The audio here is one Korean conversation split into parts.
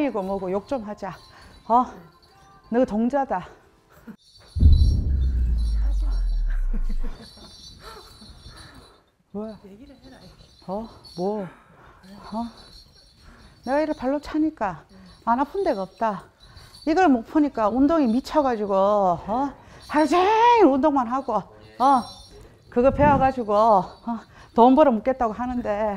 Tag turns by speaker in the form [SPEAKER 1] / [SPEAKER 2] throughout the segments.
[SPEAKER 1] 땡이고 뭐고 욕 좀 하자. 너 동자다.
[SPEAKER 2] 하지 마라.
[SPEAKER 1] 뭐야?
[SPEAKER 2] 얘기를 해라.
[SPEAKER 1] 뭐? 내가 이래 발로 차니까 안 아픈 데가 없다. 이걸 못 푸니까 운동이 미쳐가지고 하루 종일 운동만 하고 그거 배워가지고 돈 벌어 먹겠다고 하는데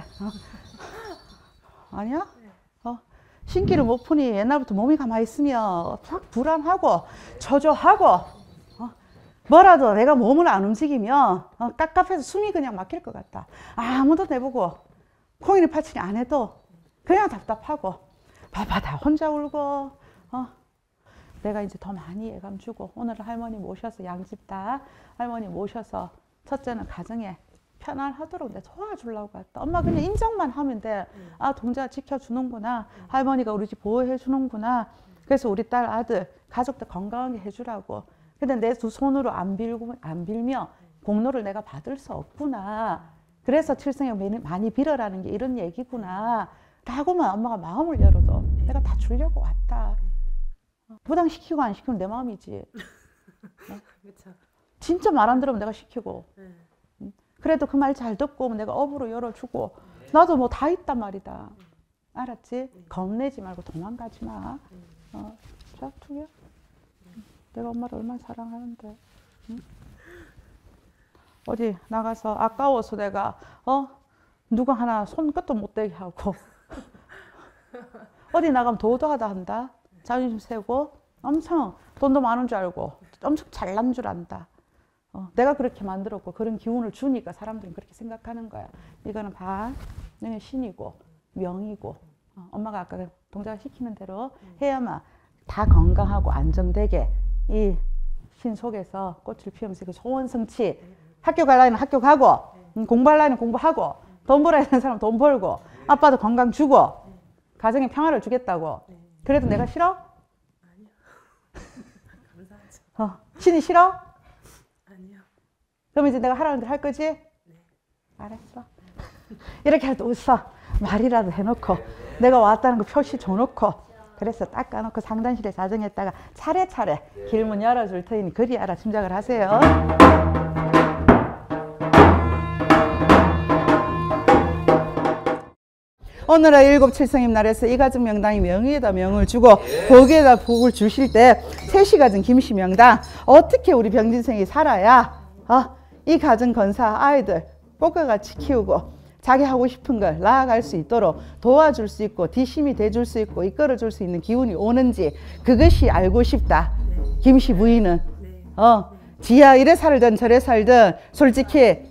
[SPEAKER 1] 아니야? 신기를 못 푸니 옛날부터 몸이 가만히 있으면 확 불안하고 초조하고 뭐라도 내가 몸을 안 움직이면 깝깝해서 숨이 그냥 막힐 것 같다. 아무도 내보고 콩이니 파치니 안 해도 그냥 답답하고 봐봐 다 혼자 울고 내가 이제 더 많이 예감 주고 오늘 할머니 모셔서 양집 다 할머니 모셔서 첫째는 가정에 편안하도록 내가 도와주려고 왔다. 엄마 그냥 인정만 하면 돼. 동자 지켜주는구나. 할머니가 우리 집 보호해 주는구나. 그래서 우리 딸 아들 가족들 건강하게 해주라고. 근데 내 두 손으로 안 빌며 공로를 내가 받을 수 없구나. 그래서 칠성에 많이 빌어라는 게 이런 얘기구나 라고만 엄마가 마음을 열어도 내가 다 주려고 왔다. 부당시키고 안 시키면 내 마음이지. 진짜 말 안 들으면 내가 시키고 그래도 그 말 잘 듣고 내가 업으로 열어주고 나도 뭐 다 있단 말이다. 알았지? 겁내지 말고 도망가지 마. 자, 투기야. 내가 엄마를 얼마나 사랑하는데. 응? 어디 나가서 아까워서 내가 누가 하나 손끝도 못 대게 하고 어디 나가면 도도하다 한다. 자존심 세고 엄청 돈도 많은 줄 알고 엄청 잘난 줄 안다. 내가 그렇게 만들었고 그런 기운을 주니까 사람들은 그렇게 생각하는 거야. 이거는 이건 신이고 명이고 엄마가 아까 동자가 시키는 대로 해야만 다 건강하고 안정되게 이 신 속에서 꽃을 피우면서 그 소원 성취. 학교 가려면 학교 가고 공부하려면 공부하고 돈 벌어야 되는 사람 돈 벌고 아빠도 건강 주고 가정에 평화를 주겠다고. 그래도 내가 싫어?
[SPEAKER 2] 아니요. 감사하죠.
[SPEAKER 1] 신이 싫어?
[SPEAKER 2] 아니요.
[SPEAKER 1] 그럼 이제 내가 하라는 대로 할 거지?
[SPEAKER 2] 네.
[SPEAKER 1] 알았어. 이렇게 할 때 웃어. 말이라도 해놓고 내가 왔다는 거 표시 줘놓고 그래서 닦아놓고 상단실에 자정했다가 차례차례 길문 열어줄 테니 그리 알아 짐작을 하세요. 오늘은 일곱칠성임 날에서 이 가정 명당이 명의에다 명을 주고 복에다 복을 주실 때 세시가정 김씨명당 어떻게 우리 병진생이 살아야 이 가정 건사 아이들 꽃과같이 키우고 자기 하고 싶은 걸 나아갈 수 있도록 도와줄 수 있고 뒷심이 돼줄 수 있고 이끌어줄 수 있는 기운이 오는지 그것이 알고 싶다. 김씨 부인은 지야 이래 살든 저래 살든 솔직히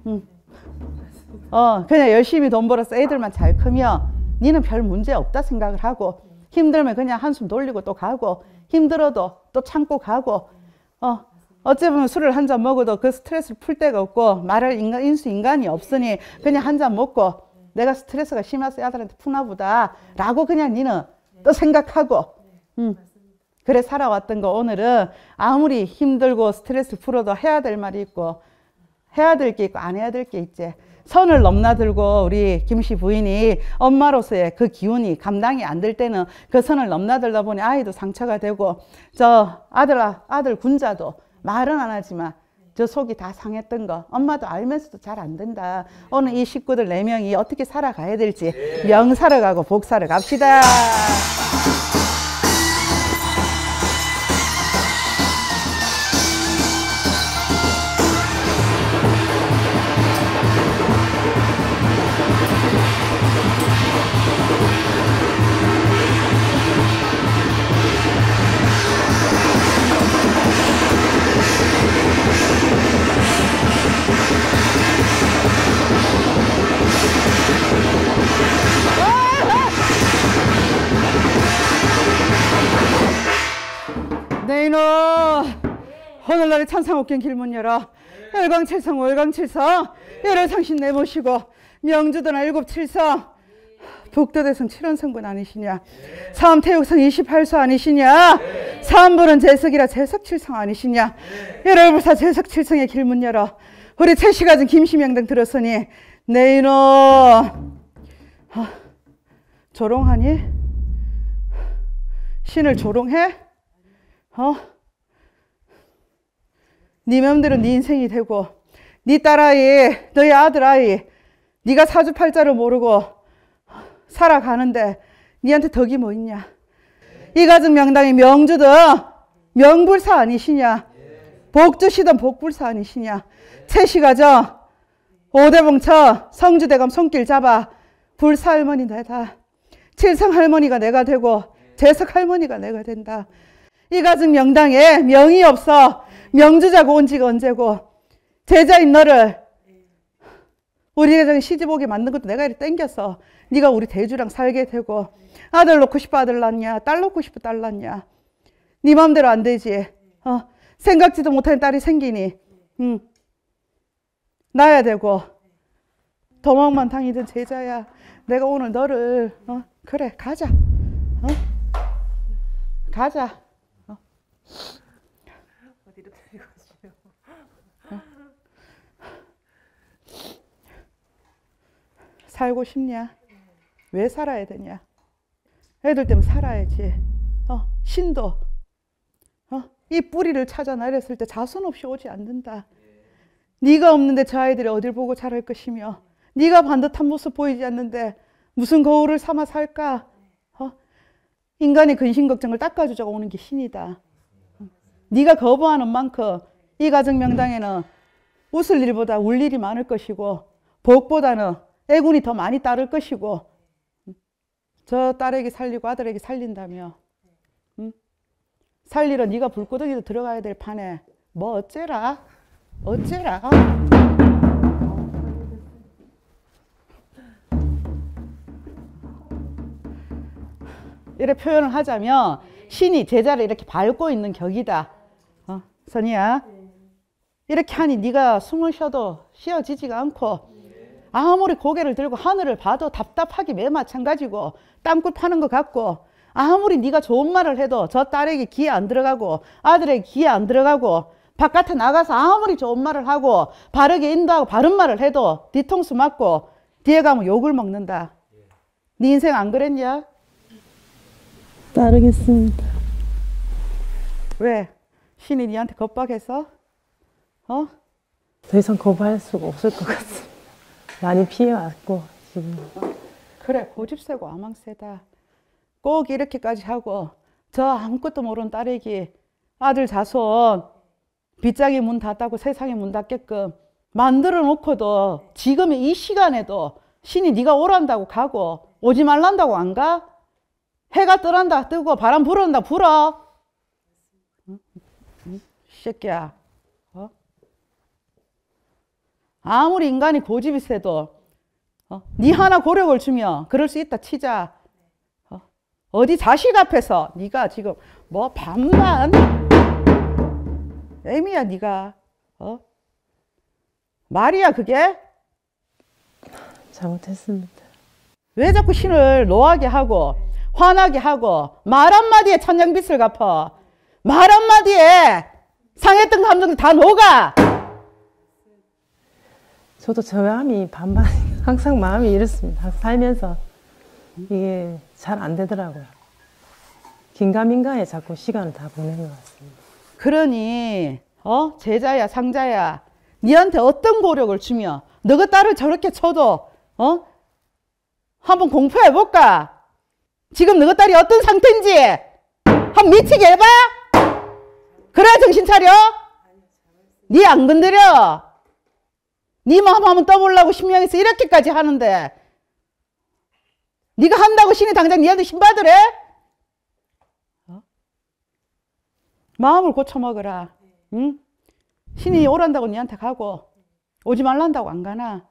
[SPEAKER 1] 그냥 열심히 돈 벌어서 애들만 잘 크면 니는 별 문제 없다 생각을 하고 힘들면 그냥 한숨 돌리고 또 가고 힘들어도 또 참고 가고 어찌 보면 술을 한 잔 먹어도 그 스트레스를 풀 데가 없고 말할 인간이 없으니 그냥 한 잔 먹고 내가 스트레스가 심해서 아들한테 푸나 보다 라고 그냥 니는 또 생각하고 그래 살아왔던 거 오늘은 아무리 힘들고 스트레스 풀어도 해야 될 말이 있고 해야 될 게 있고 안 해야 될 게 있지. 선을 넘나들고 우리 김씨 부인이 엄마로서의 그 기운이 감당이 안 될 때는 그 선을 넘나들다 보니 아이도 상처가 되고 저 아들 군자도 말은 안 하지만 저 속이 다 상했던 거 엄마도 알면서도 잘 안 된다. 오늘 이 식구들 4명이 어떻게 살아가야 될지 명사러 가고 복사러 갑시다. 네 이놈 오늘날의 천상옥경 길문 열어 열광칠성 월광칠성 열혈상신 내모시고 명주도나 일곱칠성 북도대성 7원성분 아니시냐 사암태육성 28소 아니시냐 사암불은 재석이라 재석칠성 아니시냐 열혈불사 재석칠성의 길문 열어 우리 최씨가진 김씨명등 들었으니 네 이놈 조롱하니? 신을 조롱해? 네 맘대로 네 인생이 되고 네 딸아이, 너희 아들아이 네가 사주팔자를 모르고 살아가는데 니한테 덕이 뭐 있냐? 이 가정 명당의 명주든 명불사 아니시냐? 복주시든 복불사 아니시냐? 채시가정 5대봉처 성주대감 손길 잡아 불사할머니 내다. 칠성할머니가 내가 되고 재석할머니가 내가 된다. 이 가정 명당에 명이 없어 명주자고 온 지가 언제고 제자인 너를 우리 가정에 시집오게 만든 것도 내가 이렇게 땡겼어. 네가 우리 대주랑 살게 되고 아들 놓고 싶어 아들 낳냐 딸 놓고 싶어 딸 낳냐 네 마음대로 안 되지. 생각지도 못한 딸이 생기니 낳아야 되고 도망만 당이든 제자야. 내가 오늘 너를 그래 가자. 가자.
[SPEAKER 2] 어디로 데리고 가시려?
[SPEAKER 1] 살고 싶냐? 왜 살아야 되냐? 애들 때문에 살아야지. 신도 이 뿌리를 찾아 내렸을 때 자손 없이 오지 않는다. 네가 없는데 저 아이들이 어딜 보고 자랄 것이며 네가 반듯한 모습 보이지 않는데 무슨 거울을 삼아 살까? 인간의 근심 걱정을 닦아주자고 오는 게 신이다. 네가 거부하는 만큼 이 가정 명당에는 웃을 일보다 울 일이 많을 것이고 복보다는 애군이 더 많이 따를 것이고 저 딸에게 살리고 아들에게 살린다며 살리러 네가 불구덩이도 들어가야 될 판에 뭐 어째라? 어째라? 이렇게 표현을 하자면 신이 제자를 이렇게 밟고 있는 격이다. 선이야. 이렇게 하니 네가 숨을 쉬어도 쉬어지지가 않고 아무리 고개를 들고 하늘을 봐도 답답하기 매 마찬가지고 땅굴 파는 것 같고 아무리 네가 좋은 말을 해도 저 딸에게 귀에 안 들어가고 아들에게 귀에 안 들어가고 바깥에 나가서 아무리 좋은 말을 하고 바르게 인도하고 바른 말을 해도 뒤통수 맞고 뒤에 가면 욕을 먹는다. 네 인생 안 그랬냐?
[SPEAKER 2] 따르겠습니다.
[SPEAKER 1] 왜? 신이 니한테 겁박해서?
[SPEAKER 2] 더 이상 거부할 수가 없을 것 같습니다. 많이 피해왔고 지금.
[SPEAKER 1] 그래 고집 세고 아망 세다. 꼭 이렇게까지 하고 저 아무것도 모르는 딸에게 아들 자손 빗장에 문 닫고 세상에 문 닫게끔 만들어 놓고도 지금 이 시간에도 신이 네가 오란다고 가고 오지 말란다고 안 가? 해가 뜨란다 뜨고 바람 불어온다 불어. 이 새끼야. 아무리 인간이 고집이 세도 네 하나 고력을 주면 그럴 수 있다 치자. 어디 자식 앞에서 네가 지금 뭐 반반 애미야 네가 말이야 그게?
[SPEAKER 2] 잘못했습니다.
[SPEAKER 1] 왜 자꾸 신을 노하게 하고 화나게 하고 말 한마디에 천냥빚을 갚아. 말 한마디에 상했던 감정들 다 녹아.
[SPEAKER 2] 저도 저 마음이 반반 항상 마음이 이렇습니다. 살면서 이게 잘 안 되더라고요. 긴가민가에 자꾸 시간을 다 보내는 것 같습니다.
[SPEAKER 1] 그러니 제자야 상자야 니한테 어떤 고력을 주며 너가 딸을 저렇게 쳐도 한번 공표해볼까? 지금 너가 딸이 어떤 상태인지 한번 미치게 해봐. 그래야 정신 차려. 니 안 건드려. 니 마음 한번 떠보려고 신명해서 이렇게까지 하는데 니가 한다고 신이 당장 니한테 신받으래? 마음을 고쳐먹으라. 응? 신이 오란다고 니한테 가고 오지 말란다고 안 가나?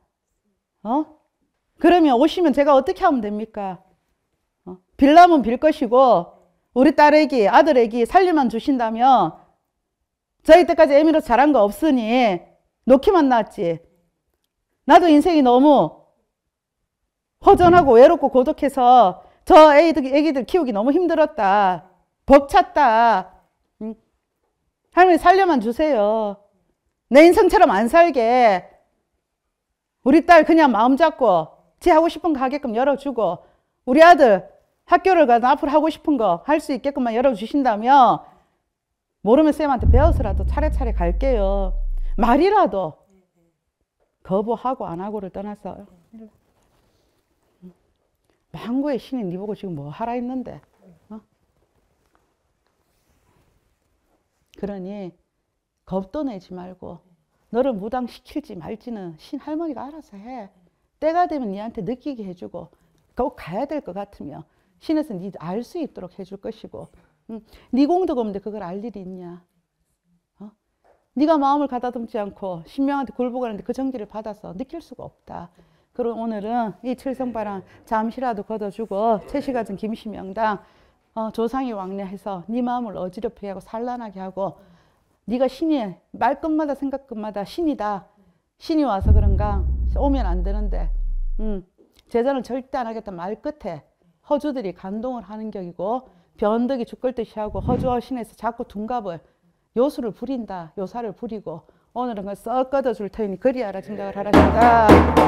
[SPEAKER 1] 그러면 오시면 제가 어떻게 하면 됩니까? 빌라면 빌 것이고 우리 딸에게 아들에게 살림만 주신다면 저희 때까지 애미로 잘한 거 없으니 놓기만 놨지. 나도 인생이 너무 허전하고 외롭고 고독해서 저 애기들 키우기 너무 힘들었다. 벅찼다. 할머니 살려만 주세요. 내 인생처럼 안 살게. 우리 딸 그냥 마음 잡고 지 하고 싶은 거 하게끔 열어주고 우리 아들 학교를 가서 앞으로 하고 싶은 거 할 수 있게끔만 열어주신다면 모르면 쌤한테 배워서라도 차례차례 갈게요. 말이라도 거부하고 안 하고를 떠나서 망고의 신이 네 보고 지금 뭐 하라 했는데 그러니 겁도 내지 말고 너를 무당시킬지 말지는 신 할머니가 알아서 해. 때가 되면 니한테 느끼게 해주고 꼭 가야 될 것 같으면 신에서 니 알 수 있도록 해줄 것이고 네 공덕 없는데 그걸 알 일이 있냐. 네가 마음을 가다듬지 않고 신명한테 굴복하는데 그 정기를 받아서 느낄 수가 없다. 그리고 오늘은 이 칠성바람 잠시라도 걷어주고 채시가진 김시명당 조상이 왕래해서 네 마음을 어지럽게 하고 산란하게 하고 네가 신이 말끝마다 생각끝마다 신이다. 신이 와서 그런가 오면 안 되는데 제자는 절대 안 하겠다 말 끝에 허주들이 간동을 하는 격이고 변덕이 죽글듯이 하고 허주와 신에서 자꾸 둔갑을 요수를 부린다. 요사를 부리고 오늘은 그걸 썩 걷어줄 테니 그리하라 짐작을 하라니까.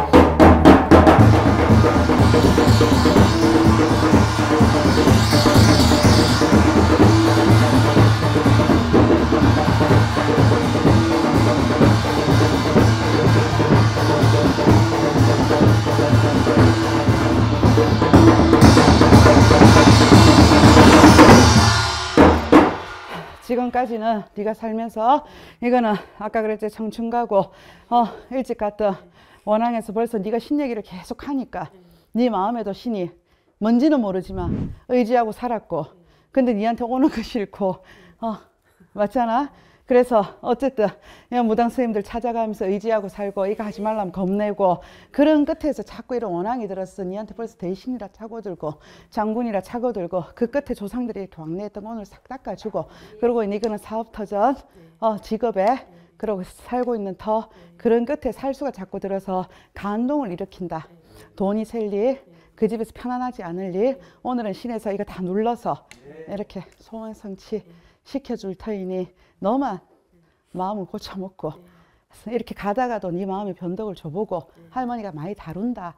[SPEAKER 1] 지금까지는 네가 살면서 이거는 아까 그랬지 청춘 가고 일찍 갔던 원앙에서 벌써 네가 신 얘기를 계속 하니까 네 마음에도 신이 뭔지는 모르지만 의지하고 살았고 근데 네한테 오는 거 싫고 맞잖아. 그래서 어쨌든 무당 스님들 찾아가면서 의지하고 살고 이거 하지 말라면 겁내고 그런 끝에서 자꾸 이런 원앙이 들었어. 니한테 벌써 대신이라 차고들고 장군이라 차고들고 그 끝에 조상들이 이렇게 왕래했던 거 오늘 싹 닦아주고 그리고 이거는 사업터전 직업에 그러고 살고 있는 터 그런 끝에 살수가 자꾸 들어서 간동을 일으킨다. 돈이 셀 일, 그 집에서 편안하지 않을 일 오늘은 신에서 이거 다 눌러서 이렇게 소원 성취 시켜줄 터이니 너만 마음을 고쳐먹고 이렇게 가다가도 네 마음의 변덕을 줘보고 할머니가 많이 다룬다.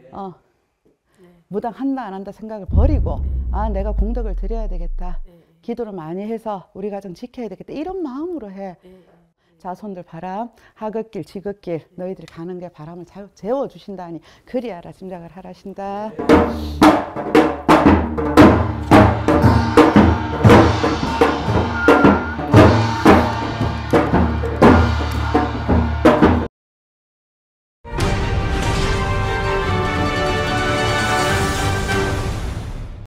[SPEAKER 1] 무당 한다 안 한다 생각을 버리고 내가 공덕을 드려야 되겠다. 기도를 많이 해서 우리 가정 지켜야 되겠다. 이런 마음으로 해. 자손들 바람 하굣길 지긋길 너희들이 가는 게 바람을 재워주신다니 그리하라 짐작을 하라신다.